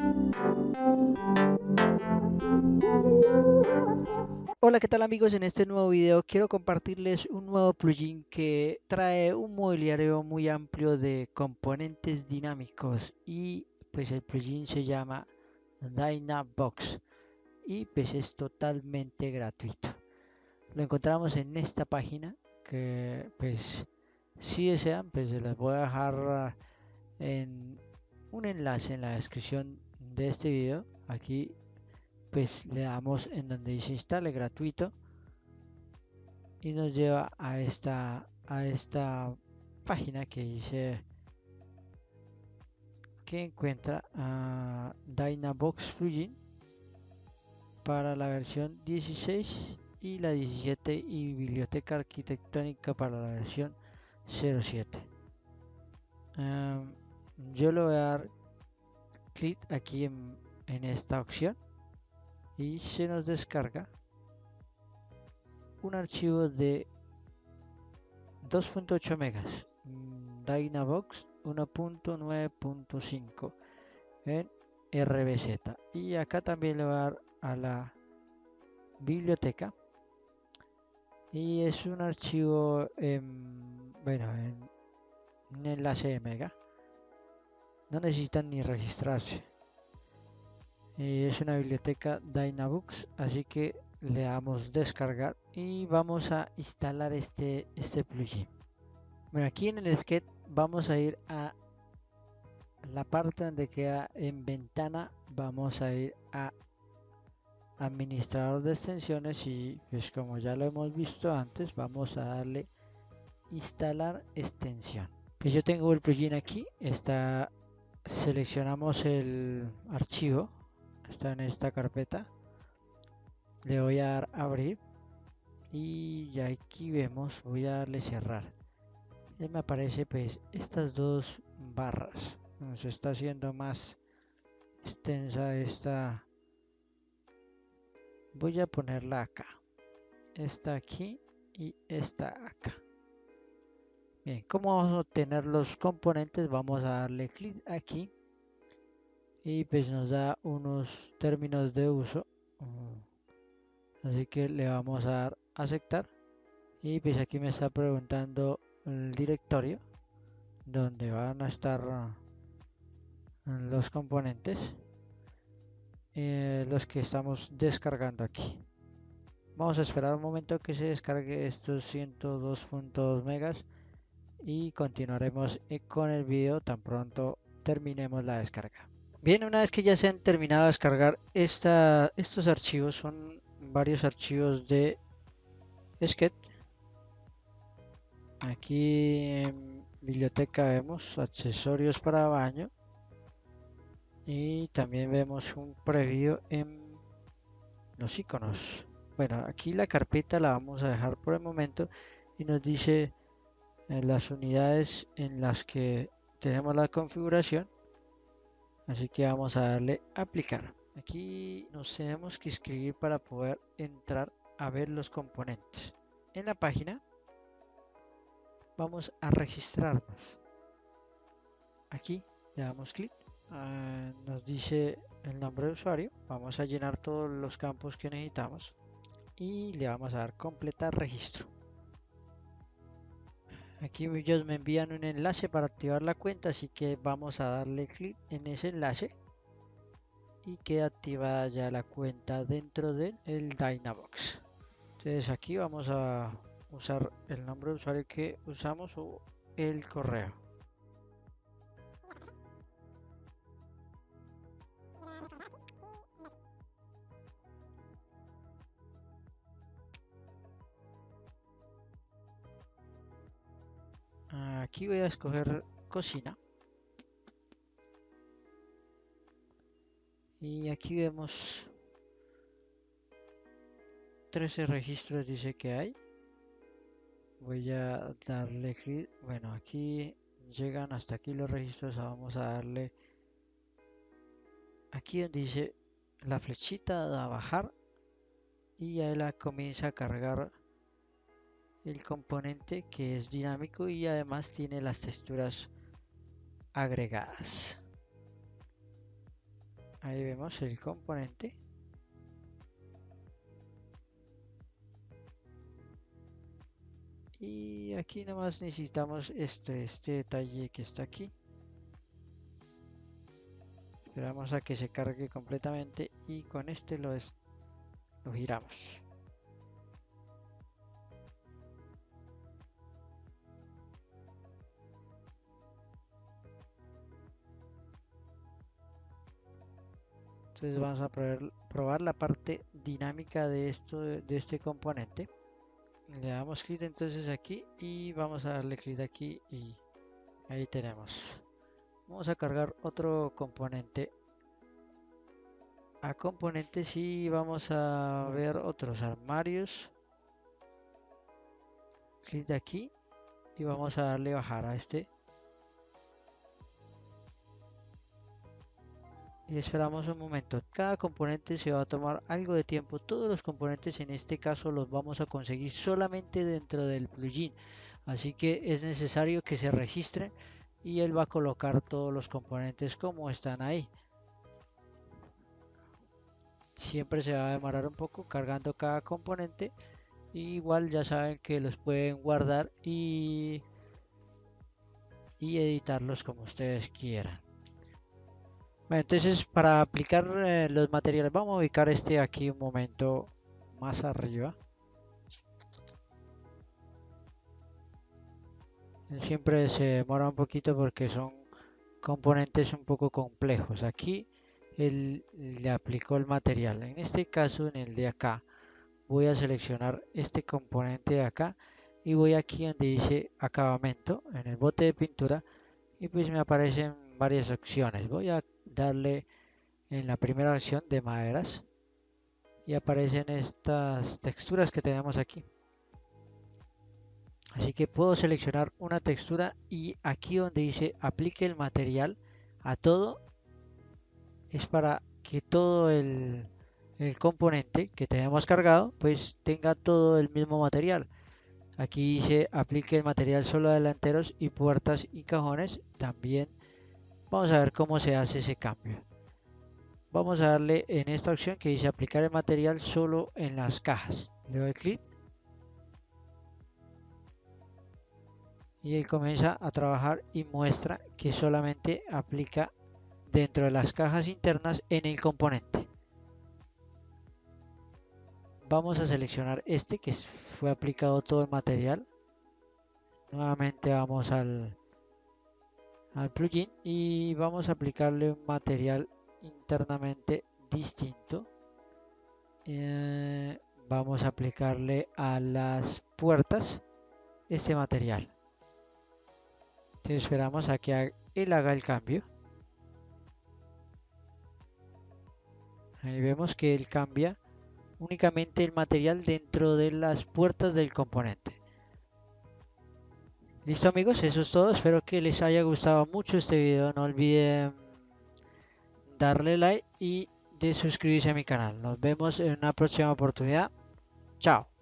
Hola, ¿qué tal amigos? En este nuevo video quiero compartirles un nuevo plugin que trae un mobiliario muy amplio de componentes dinámicos y pues el plugin se llama Dynabox y pues es totalmente gratuito. Lo encontramos en esta página que pues si desean pues se las voy a dejar en un enlace en la descripción de este video. Aquí pues le damos en donde dice instale gratuito y nos lleva a esta página que dice que encuentra a Dynabox plugin para la versión 16 y la 17 y biblioteca arquitectónica para la versión 07. Um, yo le voy a dar clic aquí en esta opción y se nos descarga un archivo de 2.8 megas, Dynabox 1.9.5 en RBZ. Y acá también le voy a dar a la biblioteca y es un archivo bueno, en un enlace de mega. No necesitan ni registrarse. Es una biblioteca Dynabox, así que le damos descargar y vamos a instalar este plugin. Bueno, aquí en el sketch vamos a ir a la parte donde queda en ventana, vamos a ir a administrador de extensiones y pues como ya lo hemos visto antes vamos a darle instalar extensión. Pues yo tengo el plugin aquí, está, seleccionamos el archivo, está en esta carpeta, le voy a dar abrir y ya aquí vemos, voy a darle cerrar. Ya me aparece pues estas dos barras, se está haciendo más extensa esta. Voy a ponerla acá, esta aquí y esta acá. Bien, ¿cómo vamos a obtener los componentes? Vamos a darle clic aquí y pues nos da unos términos de uso. Así que le vamos a dar aceptar y pues aquí me está preguntando el directorio donde van a estar los componentes, los que estamos descargando aquí. Vamos a esperar un momento que se descargue estos 102.2 megas y continuaremos con el video tan pronto terminemos la descarga. Bien, una vez que ya se han terminado de descargar estos archivos, son varios archivos de Sketch. Aquí en biblioteca vemos accesorios para baño y también vemos un preview en los iconos. Bueno, aquí la carpeta la vamos a dejar por el momento y nos dice las unidades en las que tenemos la configuración, así que vamos a darle a aplicar. Aquí nos tenemos que inscribir para poder entrar a ver los componentes. En la página vamos a registrarnos. Aquí le damos clic, nos dice el nombre de usuario, vamos a llenar todos los campos que necesitamos y le vamos a dar completar registro. Aquí ellos me envían un enlace para activar la cuenta, así que vamos a darle clic en ese enlace y queda activada ya la cuenta dentro del Dynabox. Entonces aquí vamos a usar el nombre de usuario que usamos o el correo. Aquí voy a escoger cocina y aquí vemos 13 registros dice que hay. Voy a darle clic, bueno, aquí llegan hasta aquí los registros, vamos a darle aquí donde dice la flechita a bajar y ahí la comienza a cargar el componente que es dinámico y además tiene las texturas agregadas. Ahí vemos el componente. Y aquí nomás necesitamos este detalle que está aquí. Esperamos a que se cargue completamente y con este lo giramos. Entonces vamos a probar la parte dinámica de esto, de este componente. Le damos clic entonces aquí y vamos a darle clic aquí y ahí tenemos. Vamos a cargar otro componente a componentes y vamos a ver otros armarios. Clic de aquí y vamos a darle bajar a este. Y esperamos un momento. Cada componente se va a tomar algo de tiempo. Todos los componentes en este caso los vamos a conseguir solamente dentro del plugin. Así que es necesario que se registren y él va a colocar todos los componentes como están ahí. Siempre se va a demorar un poco cargando cada componente. Y igual ya saben que los pueden guardar y editarlos como ustedes quieran. Bueno, entonces para aplicar los materiales, vamos a ubicar este aquí un momento más arriba. Siempre se demora un poquito porque son componentes un poco complejos. Aquí él le aplicó el material. En este caso, en el de acá, voy a seleccionar este componente de acá y voy aquí donde dice acabamento, en el bote de pintura, y pues me aparecen varias opciones. Voy a darle en la primera opción de maderas y aparecen estas texturas que tenemos aquí. Así que puedo seleccionar una textura y aquí donde dice aplique el material a todo es para que todo el componente que tenemos cargado pues tenga todo el mismo material. Aquí dice aplique el material solo a delanteros y puertas y cajones. También vamos a ver cómo se hace ese cambio. Vamos a darle en esta opción que dice aplicar el material solo en las cajas. Le doy clic y él comienza a trabajar y muestra que solamente aplica dentro de las cajas internas en el componente. Vamos a seleccionar este que fue aplicado todo el material. Nuevamente vamos al plugin y vamos a aplicarle un material internamente distinto. Vamos a aplicarle a las puertas este material. Entonces esperamos a que él haga el cambio. Ahí vemos que él cambia únicamente el material dentro de las puertas del componente. Listo amigos, eso es todo. Espero que les haya gustado mucho este video. No olviden darle like y de suscribirse a mi canal. Nos vemos en una próxima oportunidad. Chao.